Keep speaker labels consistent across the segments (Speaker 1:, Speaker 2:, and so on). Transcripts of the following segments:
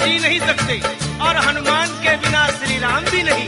Speaker 1: जी नहीं सकते और हनुमान के बिना श्री राम भी नहीं।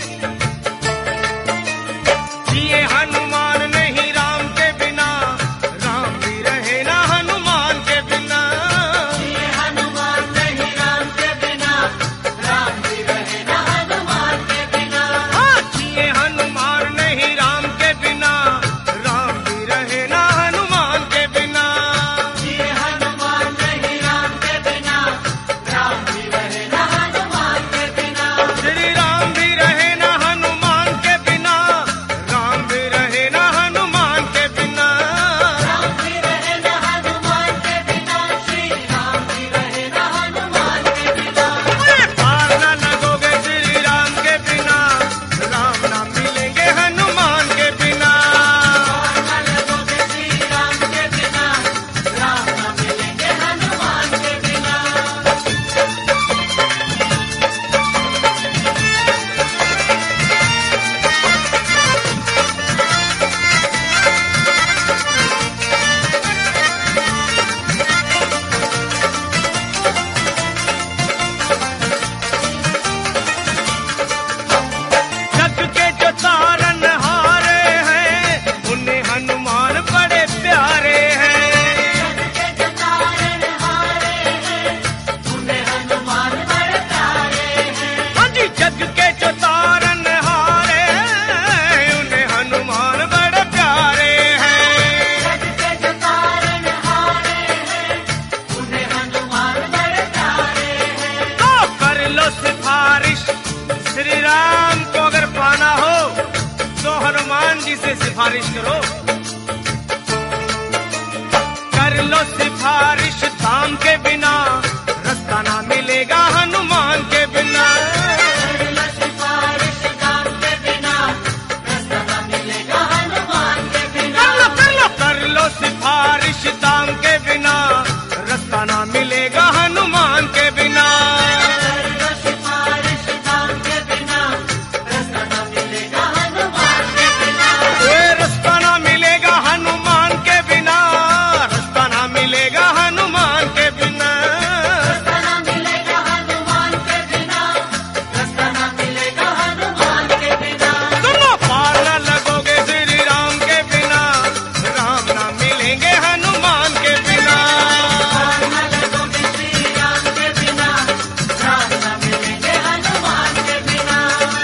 Speaker 1: जिए हनुमान नहीं राम के बिना, राम भी रहे ना हनुमान के बिना।
Speaker 2: जिए हनुमान नहीं राम के बिना, राम भी रहे ना हनुमान के बिना।
Speaker 1: हाँ, जिए हनुमान नहीं राम के बिना, राम भी रहे ना हनुमान के बिना।
Speaker 2: जिए हनुमान नहीं राम के बिना, राम भी रहे ना हनुमान के बिना।
Speaker 1: श्री राम भी रहे ना हनुमान के बिना, राम भी रहे ना हनुमान के बिना।
Speaker 2: राम भी रहे ना हनुमान के बिना, श्री राम भी रहे ना हनुमान के बिना।
Speaker 1: अरे पार न लगोगे श्री राम के बिना, राम ना मिलेंगे हनुमान के बिना।
Speaker 2: पार न लगोगे श्री राम के बिना, राम न मिलेंगे हनुमान के बिना।
Speaker 1: जग के जो तारनहारे हैं, उन्हें हनुमान बड़े प्यारे हैं।
Speaker 2: के जो तारनहारे हैं, उन्हें हनुमान बड़े प्यारे हैं।
Speaker 1: हाँ जी, जग के जो तारनहारे हैं, उन्हें हनुमान बड़े प्यारे हैं।
Speaker 2: के जो तारनहारे हैं, उन्हें हनुमान बड़े प्यारे हैं।
Speaker 1: तो कर लो सिफारिश श्री राम को अगर पाना हो, तो हनुमान जी से सिफारिश करो। कर लो सिफारिश धाम के बिना, रास्ता ना मिलेगा हनुमान के बिना।
Speaker 2: सिफारिश दाम के बिना, रास्ता न मिलेगा हनुमान के बिना।
Speaker 1: कर लो सिफारिश दाम के बिना, रास्ता ना मिलेगा हनुमान के बिना।
Speaker 2: सिफारिश दाम के बिना, रास्ता न मिलेगा हनुमान के बिना।
Speaker 1: ये रास्ता ना मिलेगा हनुमान के बिना, रास्ता ना मिलेगा हनुमान के बिना।
Speaker 2: रास्ता न मिलेगा हनुमान के बिना, रास्ता न मिलेगा हनुमान के बिना।
Speaker 1: दोनों पार न लगोगे श्री राम के बिना, राम ना मिलेंगे हनुमान के बिना।
Speaker 2: पार न लगोगे श्री राम के बिना, राम न मिलेंगे हनुमान के बिना।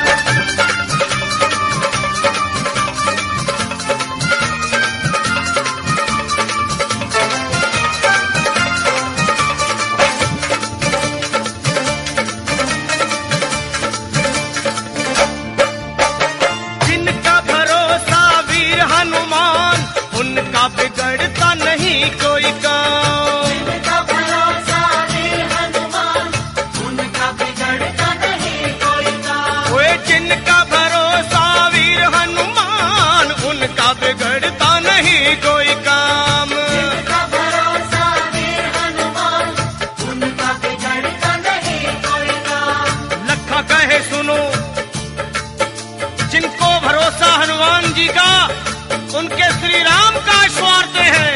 Speaker 1: जिनका भरोसा वीर हनुमान, उनका बिगड़ता नहीं कोई काम।
Speaker 2: उनका भरोसा वीर हनुमान, उनका बिगड़ता नहीं कोई काम।
Speaker 1: ओए जिनका भरोसा वीर हनुमान, उनका बिगड़ता नहीं कोई काम।
Speaker 2: उनका भरोसा वीर हनुमान, उनका बिगड़ता नहीं कोई काम।
Speaker 1: लखा कहे सुनो, जिनको भरोसा हनुमान जी का, उनके श्री राम का स्वार्थ है।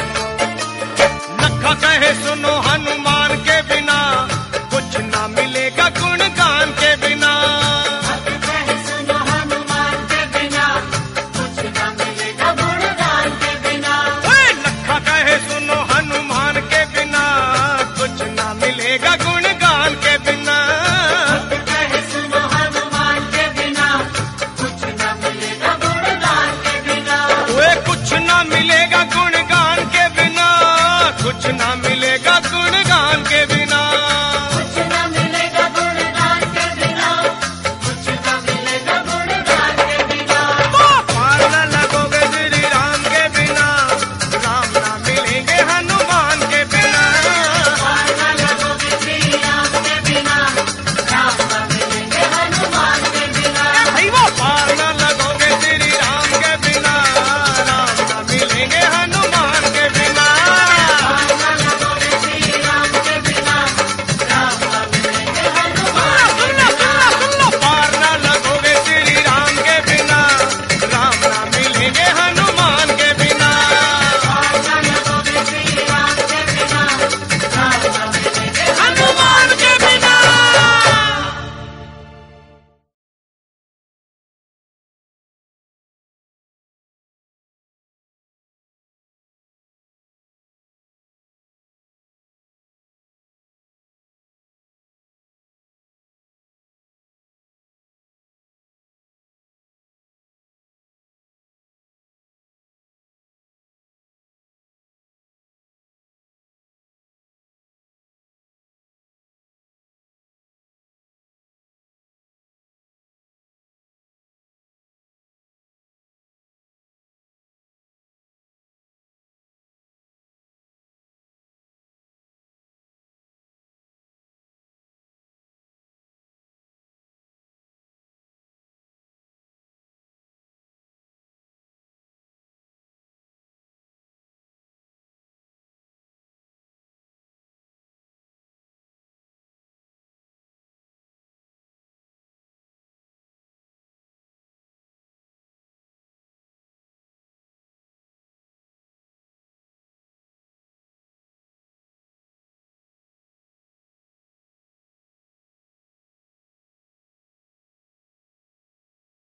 Speaker 1: लखा कहे सुनो, हनुमान के बिना कुछ ना मिलेगा गुणगान के बिना।
Speaker 2: कहे सुनो हनुमान के बिना, कुछ न मिलेगा गुणगान के बिना।
Speaker 1: ओए लखा कहे सुनो, हनुमान के बिना कुछ ना मिलेगा गुण